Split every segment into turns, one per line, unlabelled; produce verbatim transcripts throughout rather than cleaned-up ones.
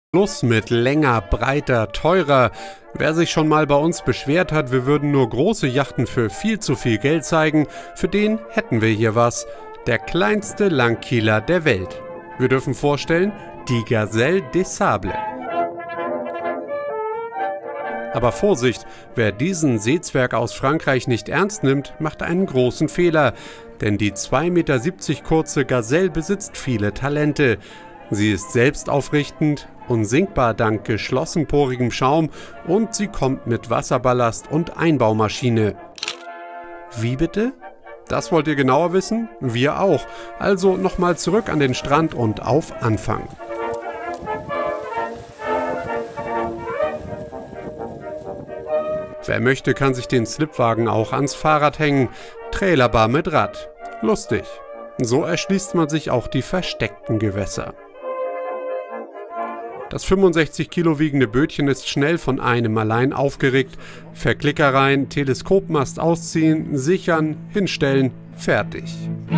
Schluss mit länger, breiter, teurer. Wer sich schon mal bei uns beschwert hat, wir würden nur große Yachten für viel zu viel Geld zeigen, für den hätten wir hier was. Der kleinste Langkieler der Welt. Wir dürfen vorstellen, die Gazelle des Sables. Aber Vorsicht, wer diesen Seezwerg aus Frankreich nicht ernst nimmt, macht einen großen Fehler. Denn die zwei Meter siebzig kurze Gazelle besitzt viele Talente. Sie ist selbstaufrichtend, unsinkbar dank geschlossenporigem Schaum und sie kommt mit Wasserballast und Einbaumaschine. Wie bitte? Das wollt ihr genauer wissen? Wir auch. Also nochmal zurück an den Strand und auf Anfang. Wer möchte, kann sich den Slipwagen auch ans Fahrrad hängen. Trailerbar mit Rad. Lustig. So erschließt man sich auch die versteckten Gewässer. Das fünfundsechzig Kilo wiegende Bötchen ist schnell von einem allein aufgeregt. Verklicker rein, Teleskopmast ausziehen, sichern, hinstellen, fertig.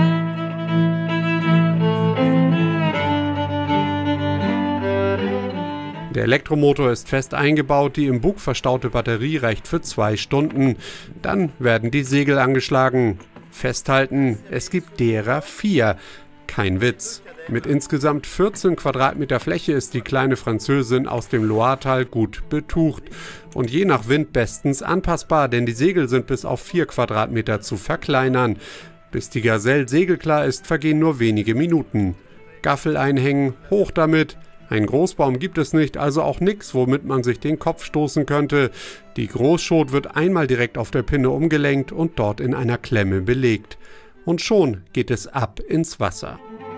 Der Elektromotor ist fest eingebaut, die im Bug verstaute Batterie reicht für zwei Stunden. Dann werden die Segel angeschlagen. Festhalten, es gibt derer vier. Kein Witz. Mit insgesamt vierzehn Quadratmeter Fläche ist die kleine Französin aus dem Loiretal gut betucht. Und je nach Wind bestens anpassbar, denn die Segel sind bis auf vier Quadratmeter zu verkleinern. Bis die Gazelle segelklar ist, vergehen nur wenige Minuten. Gaffel einhängen, hoch damit. Ein Großbaum gibt es nicht, also auch nichts, womit man sich den Kopf stoßen könnte. Die Großschot wird einmal direkt auf der Pinne umgelenkt und dort in einer Klemme belegt. Und schon geht es ab ins Wasser.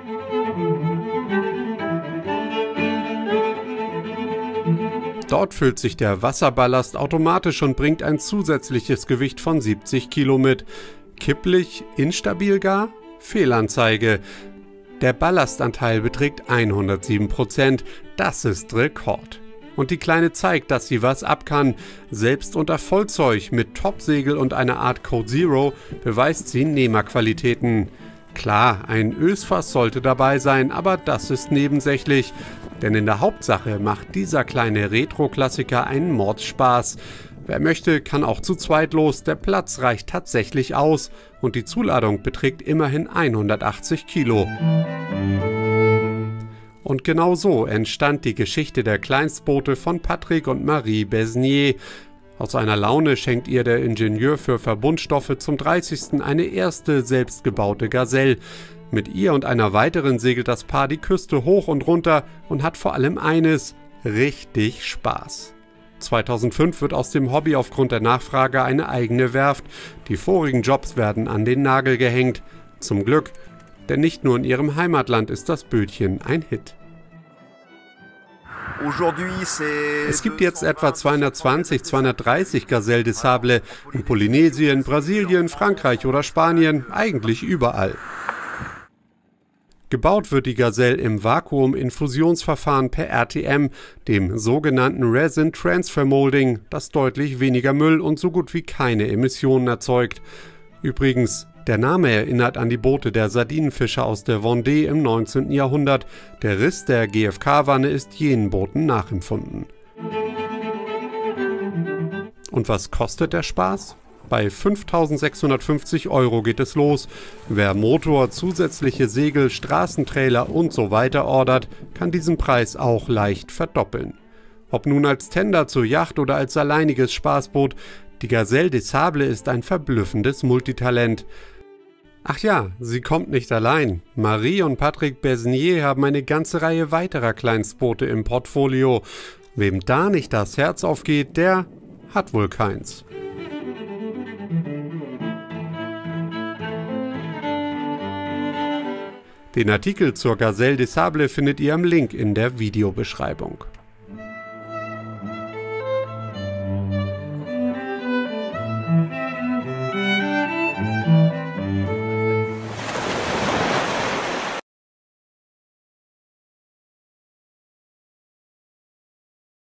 Dort füllt sich der Wasserballast automatisch und bringt ein zusätzliches Gewicht von siebzig Kilo mit. Kipplich, instabil gar? Fehlanzeige. Der Ballastanteil beträgt hundertsieben Prozent. Das ist Rekord. Und die Kleine zeigt, dass sie was ab kann. Selbst unter Vollzeug mit Topsegel und einer Art Code Zero beweist sie Nehmerqualitäten. Klar, ein Ösfass sollte dabei sein, aber das ist nebensächlich. Denn in der Hauptsache macht dieser kleine Retro-Klassiker einen Mordspaß. Wer möchte, kann auch zu zweit los, der Platz reicht tatsächlich aus und die Zuladung beträgt immerhin hundertachtzig Kilo. Und genau so entstand die Geschichte der Kleinstboote von Patrick und Marie Besnier. Aus einer Laune schenkt ihr der Ingenieur für Verbundstoffe zum dreißigsten eine erste selbstgebaute Gazelle. Mit ihr und einer weiteren segelt das Paar die Küste hoch und runter und hat vor allem eines: richtig Spaß. zweitausendfünf wird aus dem Hobby aufgrund der Nachfrage eine eigene Werft. Die vorigen Jobs werden an den Nagel gehängt. Zum Glück, denn nicht nur in ihrem Heimatland ist das Bötchen ein Hit. Es gibt jetzt etwa zweihundertzwanzig, zweihundertdreißig Gazelle des Sables in Polynesien, Brasilien, Frankreich oder Spanien, eigentlich überall. Gebaut wird die Gazelle im Vakuum-Infusionsverfahren per R T M, dem sogenannten Resin Transfer Molding, das deutlich weniger Müll und so gut wie keine Emissionen erzeugt. Übrigens, der Name erinnert an die Boote der Sardinenfischer aus der Vendée im neunzehnten Jahrhundert. Der Riss der G F K-Wanne ist jenen Booten nachempfunden. Und was kostet der Spaß? Bei fünftausendsechshundertfünfzig Euro geht es los. Wer Motor, zusätzliche Segel, Straßentrailer und so weiter ordert, kann diesen Preis auch leicht verdoppeln. Ob nun als Tender zur Yacht oder als alleiniges Spaßboot, die Gazelle des Sables ist ein verblüffendes Multitalent. Ach ja, sie kommt nicht allein. Marie und Patrick Besnier haben eine ganze Reihe weiterer Kleinstboote im Portfolio. Wem da nicht das Herz aufgeht, der hat wohl keins. Den Artikel zur Gazelle des Sables findet ihr am Link in der Videobeschreibung.